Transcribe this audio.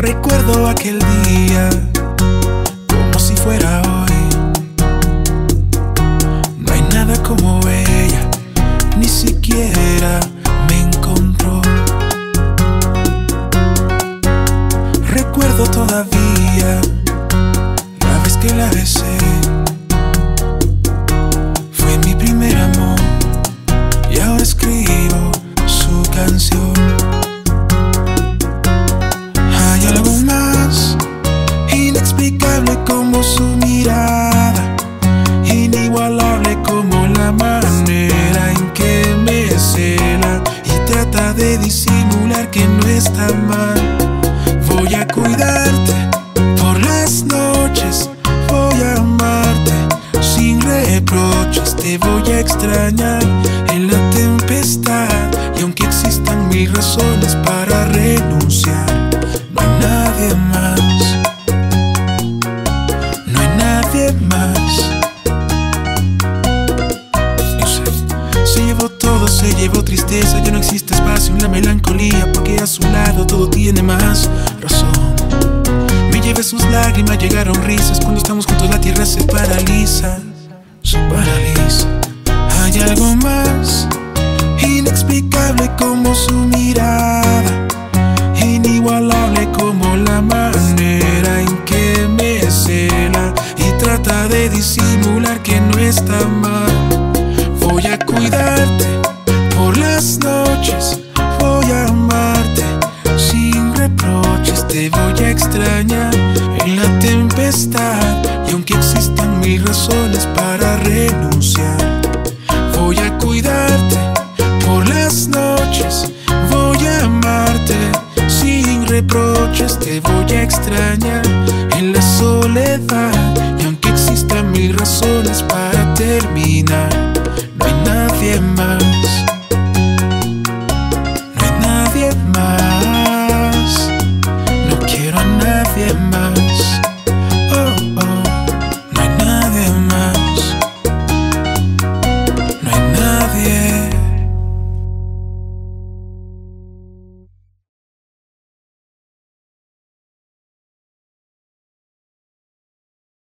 Recuerdo aquel día como si fuera hoy. No hay nada como ella, ni siquiera me encontró. Recuerdo todavía la vez que la besé. Fue mi primer amor y ahora escribo su canción. Hay algo más inexplicable como su mirada, inigualable como la manera en que me cela y trata de disimular que no está mal. Voy a cuidarte por las noches, voy a amarte sin reproches, te voy a extrañar en la tempestad. Y aunque existan mil razones para renunciar, no hay nadie más, no hay nadie más. Yo sé, se llevó todo, se llevó tristeza, ya no existe espacio en la melancolía, porque a su lado todo tiene más razón. Me llevé sus lágrimas, llegaron risas, cuando estamos juntos la tierra se paraliza, se paraliza. Hay algo más inexplicable como su mirada, inigualable como la manera en que me cela y trata de disimular que no está mal. Voy a cuidarte por las noches, voy a amarte sin reproches, te voy a extrañar en la tempestad. Y aunque existan mil razones para renunciar, voy a cuidarte por las noches, voy a amarte sin reproches, te voy a extrañar en la soledad. Y aunque existan mil razones para terminar,